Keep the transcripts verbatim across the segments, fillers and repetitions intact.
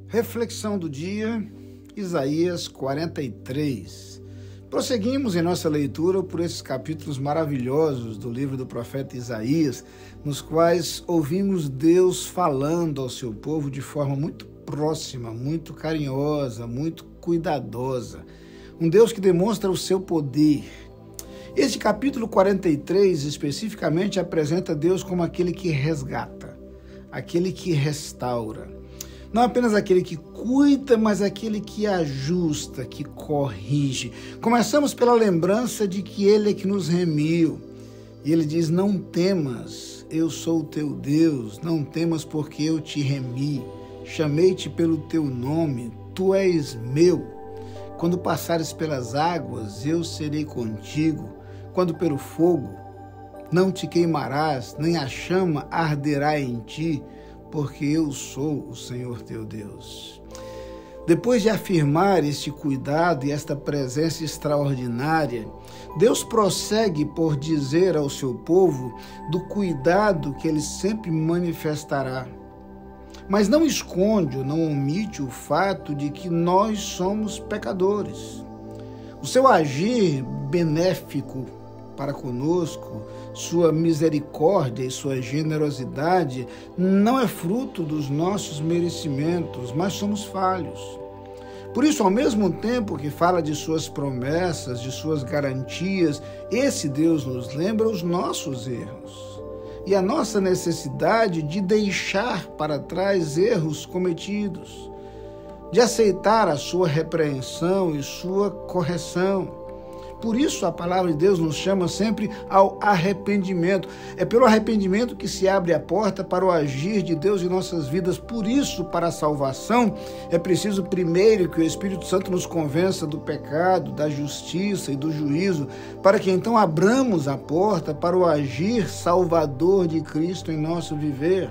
Reflexão do dia, Isaías quarenta e três. Prosseguimos em nossa leitura por esses capítulos maravilhosos do livro do profeta Isaías, nos quais ouvimos Deus falando ao seu povo de forma muito próxima, muito carinhosa, muito cuidadosa. Um Deus que demonstra o seu poder. Este capítulo quarenta e três, especificamente, apresenta Deus como aquele que resgata, aquele que restaura. Não apenas aquele que cuida, mas aquele que ajusta, que corrige. Começamos pela lembrança de que Ele é que nos remiu. E Ele diz, não temas, eu sou o teu Deus, não temas porque eu te remi. Chamei-te pelo teu nome, tu és meu. Quando passares pelas águas, eu serei contigo. Quando pelo fogo, não te queimarás, nem a chama arderá em ti, porque eu sou o Senhor teu Deus. Depois de afirmar este cuidado e esta presença extraordinária, Deus prossegue por dizer ao seu povo do cuidado que ele sempre manifestará. Mas não esconde ou não omite o fato de que nós somos pecadores. O seu agir benéfico para conosco, sua misericórdia e sua generosidade não é fruto dos nossos merecimentos, mas somos falhos. Por isso, ao mesmo tempo que fala de suas promessas, de suas garantias, esse Deus nos lembra os nossos erros e a nossa necessidade de deixar para trás erros cometidos, de aceitar a sua repreensão e sua correção. Por isso a palavra de Deus nos chama sempre ao arrependimento. É pelo arrependimento que se abre a porta para o agir de Deus em nossas vidas. Por isso, para a salvação, é preciso primeiro que o Espírito Santo nos convença do pecado, da justiça e do juízo, para que então abramos a porta para o agir salvador de Cristo em nosso viver.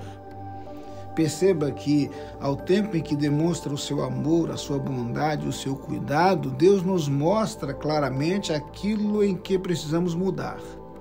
Perceba que, ao tempo em que demonstra o seu amor, a sua bondade, o seu cuidado, Deus nos mostra claramente aquilo em que precisamos mudar.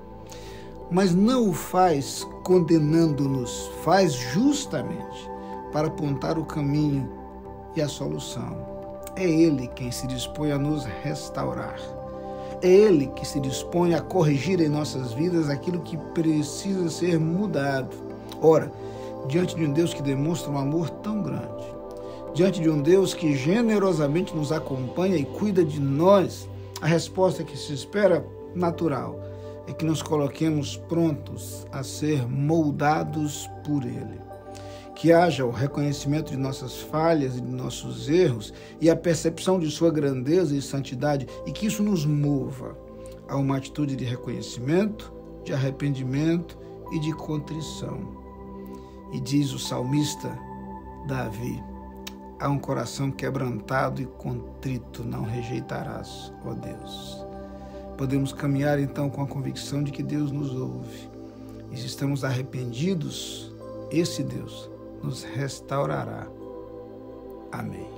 Mas não o faz condenando-nos, faz justamente para apontar o caminho e a solução. É Ele quem se dispõe a nos restaurar. É Ele que se dispõe a corrigir em nossas vidas aquilo que precisa ser mudado. Ora, diante de um Deus que demonstra um amor tão grande, diante de um Deus que generosamente nos acompanha e cuida de nós, a resposta que se espera, natural, é que nos coloquemos prontos a ser moldados por Ele. Que haja o reconhecimento de nossas falhas e de nossos erros e a percepção de sua grandeza e santidade, e que isso nos mova a uma atitude de reconhecimento, de arrependimento e de contrição. E diz o salmista Davi, há um coração quebrantado e contrito não rejeitarás, ó Deus. Podemos caminhar então com a convicção de que Deus nos ouve. E se estamos arrependidos, esse Deus nos restaurará. Amém.